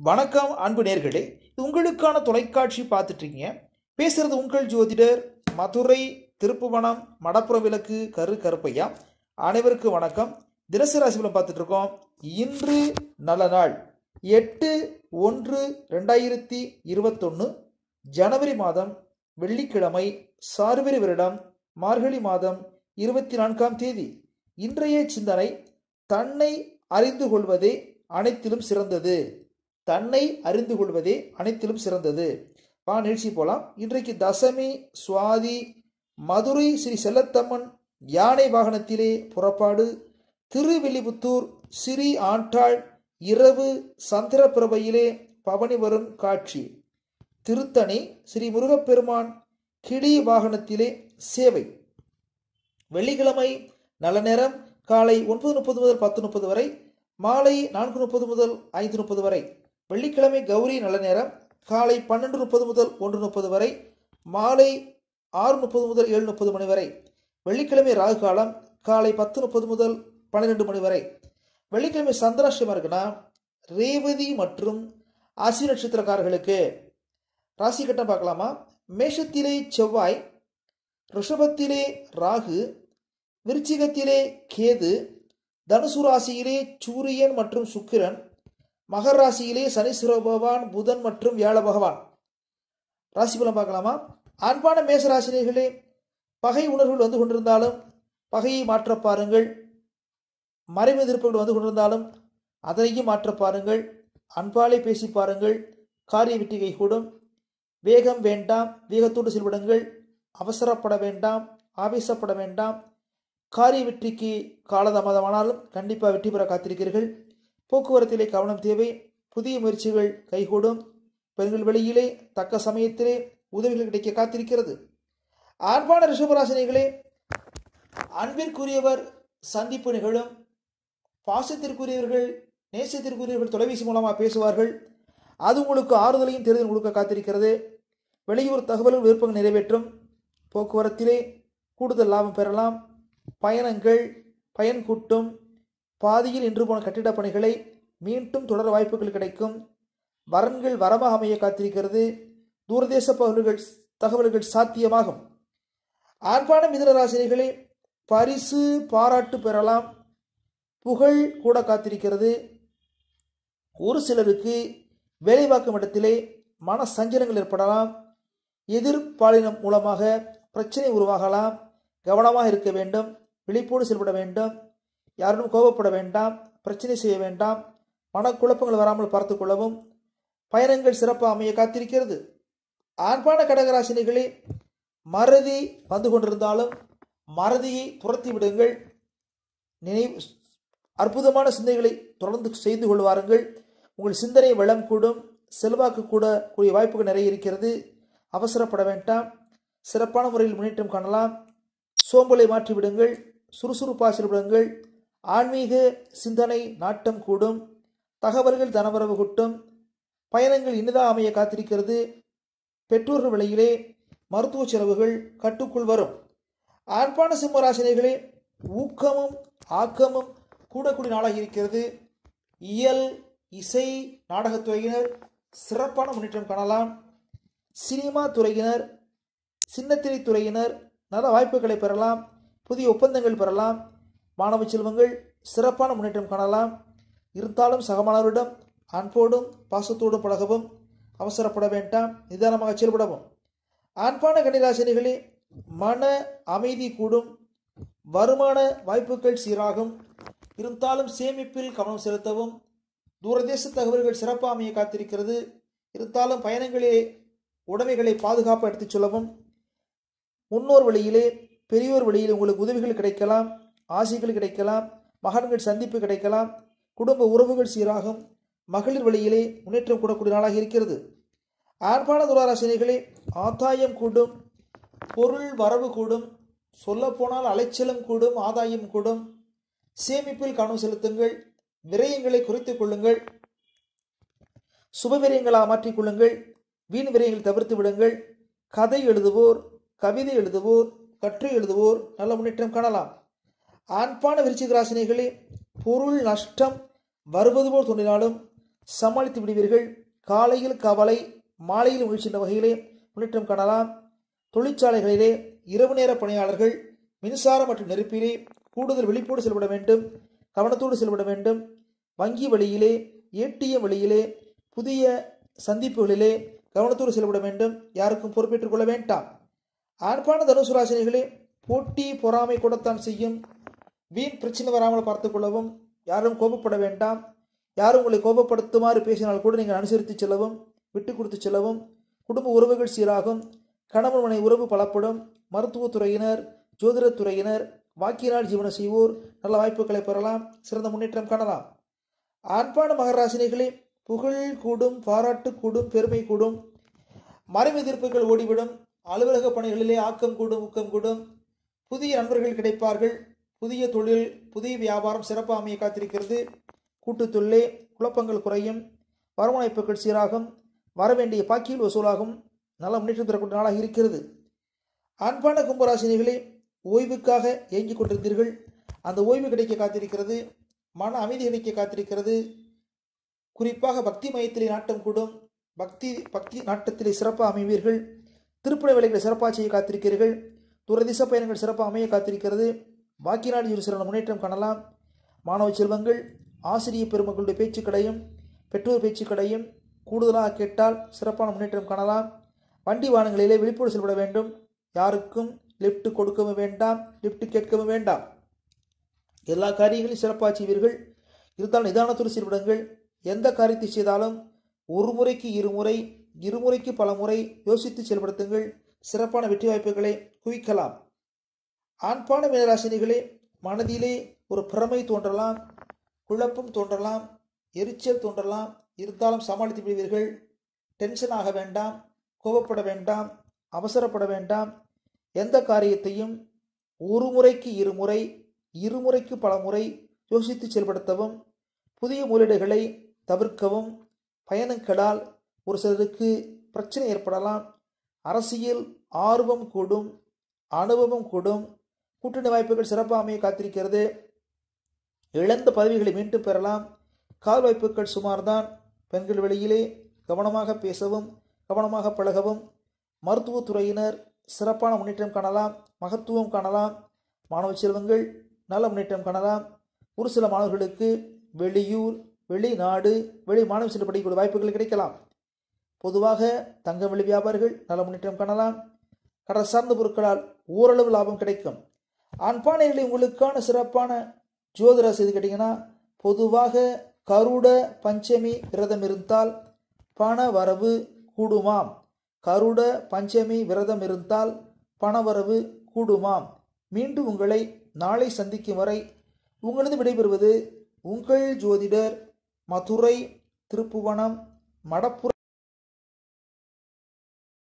வணக்கம் அன்பு நேர்களே, இது உங்களுக்கான தொலைக்காட்சி பார்த்துட்டு இருக்கீங்க. பேசுறது உங்கள் ஜோதிடர் மதுரை திருப்புவனம் மடப்புறம் விளக்கு கருப்பையா. அனைவருக்கும் வணக்கம். தினசரி ராசி பலன் பார்த்துட்டு இருக்கோம். இன்று நல்ல நாள் 8/1/2021 ஜனவரி மாதம் வெள்ளிக்கிழமை, சார்வரி வருடம் மார்கழி மாதம் 24ஆம் தேதி. இன்றைய சிந்தனை: தன்னை அறிந்து கொள்வதே அனைத்திலும் சிறந்தது. தன்னை அறிந்து கொள்வதே அனைத்திலும் சிறந்தது. நிகழ்ச்சி போலாம். இன்றைக்கு தசமி, சுவாதி, மதுரை ஸ்ரீ செல்லத்தம்மன் யானை வாகனத்திலே புறப்பாடு, திருவில்லிபுத்தூர் ஸ்ரீ ஆண்டாள் இரவு சந்திரபிரபையிலே பவனி வரும் காட்சி, திருத்தணி ஸ்ரீ முருகப்பெருமான் கிளி வாகனத்திலே சேவை. வெள்ளிக்கிழமை நல்ல நேரம் காலை 9:30 முதல் 10:30 வரை, மாலை 4:30 முதல் 5:30 வரை. வெள்ளிக்கிழமை கௌரி நல்ல நேரம் காலை 12:30 முதல் 1:30 வரை, மாலை 6:30 முதல் 7:30 மணி வரை. வெள்ளிக்கிழமை ராகு காலம் காலை 10:30 முதல் 12 மணி வரை. வெள்ளிக்கிழமை சந்திராஷ்டமம் இருக்குன்னா ரேவதி மற்றும் அஸ்வினி நட்சத்திரக்காரர்களுக்கு ராசி கட்டம் பார்க்கலாமா? மேஷத்திலே செவ்வாய், ரிஷபத்திலே ராகு, விருச்சிகத்திலே கேது, தனுசு ராசியிலே சூரியன் மற்றும் சுக்கிரன், மகர ராசியிலே சனீஸ்வர பகவான், புதன் மற்றும் வியாழ பகவான். ராசி பலன் பார்க்கலாமா? அன்பான மேசராசினியர்களே, பகை உணர்வுகள் வந்து கொண்டிருந்தாலும் பகையை மாற்ற பாருங்கள். மறைவு எதிர்ப்புகள் வந்து கொண்டிருந்தாலும் அதனையும் மாற்ற பாருங்கள். அன்பாலே பேசி பாருங்கள். காரிய வெற்றி கைகூடும். வேகம் வேண்டாம், வேகத்தோடு செயல்படுங்கள். அவசரப்பட வேண்டாம், ஆவேசப்பட வேண்டாம். காரிய வெற்றிக்கு காலதாமதமானாலும் கண்டிப்பாக வெற்றி பெற காத்திருக்கிறீர்கள். போக்குவரத்திலே கவனம் தேவை. புதிய முயற்சிகள் கைகூடும். பெண்கள் வெளியிலே தக்க சமயத்திலே உதவிகள் கிடைக்க காத்திருக்கிறது. அன்பான ரிஷபராசினிகளே, அன்பிற்குரியவர் சந்திப்பு நிகழும். பாசத்திற்குரியவர்கள், நேசத்திற்குரியவர்கள் தொலைபேசி மூலமாக பேசுவார்கள். அது உங்களுக்கு ஆறுதலையும் தேர்தல் கொடுக்க காத்திருக்கிறது. வெளியூர் தகவல்கள் விருப்பங்கள் நிறைவேற்றும். போக்குவரத்திலே கூடுதல் லாபம் பெறலாம். பயணங்கள் பயன் கூட்டும். பாதியில் நின்று போன கட்டிடப் பணிகளை மீண்டும் தொடர வாய்ப்புகள் கிடைக்கும். வரன்கள் வரமாக அமைய காத்திருக்கிறது. தூரதேச தகவல்கள் சாத்தியமாகும். அன்பான மிதுன ராசினிகளே, பரிசு பாராட்டு பெறலாம். புகழ் கூட காத்திருக்கிறது. ஒரு சிலருக்கு வேலைவாக்கும் இடத்திலே மன சஞ்சலங்கள் ஏற்படலாம். எதிர்ப்பாளினம் மூலமாக பிரச்சனை உருவாகலாம். கவனமாக இருக்க வேண்டும். விழிப்போடு செயல்பட வேண்டும். யாரும் கோபப்பட வேண்டாம். பிரச்சனை செய்ய வேண்டாம். மனக்குழப்பங்கள் வராமல் பார்த்து கொள்ளவும். பயணங்கள் சிறப்பாக அமைய காத்திருக்கிறது. அன்பான கடகராசினிகளே, மறதி வந்து கொண்டிருந்தாலும் மறதியை துரத்தி விடுங்கள். அற்புதமான சிந்தனைகளை தொடர்ந்து செய்து கொள்வாருங்கள். உங்கள் சிந்தனை வளம் கூடும். செல்வாக்கு கூட கூடிய வாய்ப்புகள் நிறைய இருக்கிறது. அவசரப்பட வேண்டாம். சிறப்பான முறையில் முன்னேற்றம் காணலாம். சோம்பலை மாற்றிவிடுங்கள். சுறுசுறுப்பாக செயல்படுங்கள். ஆன்மீக சிந்தனை நாட்டம் கூடும். தகவல்கள் தனவரவு கூட்டும். பயணங்கள் இனிதாக அமைய காத்திருக்கிறது. பெற்றோர்கள் விலையிலே மருத்துவ செலவுகள் கட்டுக்குள் வரும். அன்பான சிம்மராசினிகளே, ஊக்கமும் ஆக்கமும் கூடக்கூடிய நாளாக இருக்கிறது. இயல், இசை, நாடகத்துறையினர் சிறப்பான முன்னேற்றம் காணலாம். சினிமா துறையினர், சின்னத்திரை துறையினர் நல்ல வாய்ப்புகளை பெறலாம். புதிய ஒப்பந்தங்கள் பெறலாம். மாணவ செல்வங்கள் சிறப்பான முன்னேற்றம் காணலாம். இருந்தாலும் சகமானவரிடம் அன்போடும் பாசத்தோடும் பழகவும். அவசரப்பட வேண்டாம். நிதானமாக செயல்படவும். அன்பான கன்னிராசினிகளே, மன அமைதி கூடும். வருமான வாய்ப்புகள் சீராகும். இருந்தாலும் சேமிப்பில் கவனம் செலுத்தவும். தூரதேச தகவல்கள் சிறப்பாக அமைய காத்திருக்கிறது. இருந்தாலும் பயணங்களே உடைமைகளை பாதுகாப்பாக எடுத்துச் செல்லவும். முன்னோர் வழியிலே, பெரியோர் வழியில் உங்களுக்கு உதவிகள் கிடைக்கலாம். ஆசைகள் கிடைக்கலாம். மகன்கள் சந்திப்பு கிடைக்கலாம். குடும்ப உறவுகள் சீராகும். மகளிர் வழியிலே முன்னேற்றம் கூடக்கூடிய நாளாக இருக்கிறது. அன்பான துளாராசினிகளே, ஆதாயம் கூடும். பொருள் வரவு கூடும். சொல்லப்போனால் அலைச்சலும் கூடும். ஆதாயம் கூடும். சேமிப்பில் கவனம் செலுத்துங்கள். விரயங்களை குறைத்துக் கொள்ளுங்கள். சுப விரயங்களாக மாற்றிக்கொள்ளுங்கள். வீண் விரயங்களை தவிர்த்து விடுங்கள். கதை எழுதுவோர், கவிதை எழுதுவோர், கட்டுரை எழுதுவோர் நல்ல முன்னேற்றம் காணலாம். அன்பான விருச்சிக ராசினிகளே, பொருள் நஷ்டம் வருவது போல் தோன்றினாலும் சமாளித்து விடுவீர்கள். காலையில் கவலை, மாலையில் மகிழ்ச்சி என்ற வகையிலே முன்னேற்றம் காணலாம். தொழிற்சாலைகளிலே இரவு நேர பணியாளர்கள் மின்சாரம் மற்றும் நெருப்பிலே கூடுதல் விழிப்போடு செயல்பட வேண்டும், கவனத்தோடு செயல்பட வேண்டும். வங்கி வழியிலே, ஏடிஎம் வழியிலே, புதிய சந்திப்புகளிலே கவனத்தோடு செயல்பட வேண்டும். யாருக்கும் பொறுப்பேற்றுக் கொள்ள வேண்டாம். ஆண்பான தனுசு ராசினிகளே, போட்டி பொறாமை கூடத்தான் செய்யும். வீண் பிரச்சனை வராமல் பார்த்து கொள்ளவும். யாரும் கோபப்பட வேண்டாம். யாரும் உங்களை கோபப்படுத்துமாறு பேசினால் கூட நீங்கள் அனுசரித்து செல்லவும், விட்டு கொடுத்து செல்லவும். குடும்ப உறவுகள் சீராகும். கணவன் மனை உறவு பலப்படும். மருத்துவத்துறையினர், ஜோதிடத்துறையினர், வாக்கினால் ஜீவனம் செய்வோர் நல்ல வாய்ப்புகளை பெறலாம். சிறந்த முன்னேற்றம் காணலாம். ஆண்பான மகராசினிகளே, புகழ் கூடும், பாராட்டு கூடும், பெருமை கூடும். மறைவு எதிர்ப்புகள் ஓடிவிடும். அலுவலக பணிகளிலே ஆக்கம் கூடும், ஊக்கம் கூடும். புதிய நண்பர்கள் கிடைப்பார்கள். புதிய தொழில், புதிய வியாபாரம் சிறப்பாக அமைய காத்திருக்கிறது. கூட்டுத்தொழிலே குழப்பங்கள் குறையும். வருமானப்புகள் சீராகும். வரவேண்டிய பாக்கியில் வசூலாகும். நல்ல முன்னேற்றம் தரக்கூடிய நாளாக இருக்கிறது. ஆண்பான கும்பராசினிகளே, ஓய்வுக்காக ஏங்கிக் கொண்டிருந்தீர்கள். அந்த ஓய்வு கிடைக்க காத்திருக்கிறது. மன அமைதி கிடைக்க காத்திருக்கிறது. குறிப்பாக பக்தி மையத்திலே நாட்டம் கூடும். பக்தி நாட்டத்திலே சிறப்பாக அமைவீர்கள். திருப்பண வேலைகளை சிறப்பாக செய்ய காத்திருக்கிறீர்கள். துரதிச பயணங்கள் சிறப்பாக அமைய காத்திருக்கிறது. வாக்கினால் ஒரு சிறந்த முன்னேற்றம் காணலாம். மாணவ செல்வங்கள், ஆசிரிய பெருமக்களுடைய பேச்சுக்களையும் பெற்றோர் பேச்சுக்களையும் கூடுதலாக கேட்டால் சிறப்பான முன்னேற்றம் காணலாம். வண்டி வாகனங்களிலே விழிப்போடு செயல்பட வேண்டும். யாருக்கும் லிஃப்ட் கொடுக்கவும் வேண்டாம், லிஃப்ட் கேட்கவும் வேண்டாம். எல்லா காரியங்களையும் சிறப்பாக செய்வீர்கள். இருந்தால் நிதானத்தோடு செயல்படுங்கள். எந்த காரியத்தை செய்தாலும் ஒரு முறைக்கு இருமுறை, இருமுறைக்கு பல முறை யோசித்து செயல்படுத்துங்கள். சிறப்பான வெற்றி வாய்ப்புகளை குவிக்கலாம். ஆண்பான மீனராசினிகளே, மனதிலே ஒரு பிரமை தோன்றலாம், குழப்பம் தோன்றலாம், எரிச்சல் தோன்றலாம். இருந்தாலும் சமாளித்து விடுவீர்கள். டென்ஷன் ஆக வேண்டாம், கோபப்பட வேண்டாம், அவசரப்பட வேண்டாம். எந்த காரியத்தையும் ஒரு முறைக்கு இருமுறை, இருமுறைக்கு பல முறை யோசித்து செயல்படுத்தவும். புதிய முதலீடுகளை தவிர்க்கவும். பயணங்களால் ஒரு சிலருக்கு பிரச்சனை ஏற்படலாம். அரசியல் ஆர்வம் கூடும், அனுபவம் கூடும். கூட்டணி வாய்ப்புகள் சிறப்பாக அமைய காத்திருக்கிறது. இழந்த பதவிகளை மீண்டும் பெறலாம். கால் வாய்ப்புகள் சுமார்தான். பெண்கள் வெளியிலே கவனமாக பேசவும், கவனமாக பழகவும். மருத்துவத்துறையினர் சிறப்பான முன்னேற்றம் காணலாம், மகத்துவம் காணலாம். மாணவ செல்வங்கள் நல்ல முன்னேற்றம் காணலாம். ஒரு சில மாணவர்களுக்கு வெளியூர், வெளிநாடு, வெளி மாநிலம் சென்று படிக்கக்கூடிய வாய்ப்புகள் கிடைக்கலாம். பொதுவாக தங்கம் வெள்ளி வியாபாரிகள் நல்ல முன்னேற்றம் காணலாம். கடல் சார்ந்த பொருட்களால் ஓரளவு லாபம் கிடைக்கும். ஆண்பானைகளை உங்களுக்கான சிறப்பான ஜோதிட செய்து கேட்டீங்கன்னா, பொதுவாக கருட பஞ்சமி விரதம் இருந்தால் பண வரவு கூடுமாம். கருட பஞ்சமி விரதம் இருந்தால் பணவரவு கூடுமாம். மீண்டும் உங்களை நாளை சந்திக்கும் வரை உங்களது விடைபெறுவது உங்கள் ஜோதிடர், மதுரை, திருப்புவனம், மடப்புரை.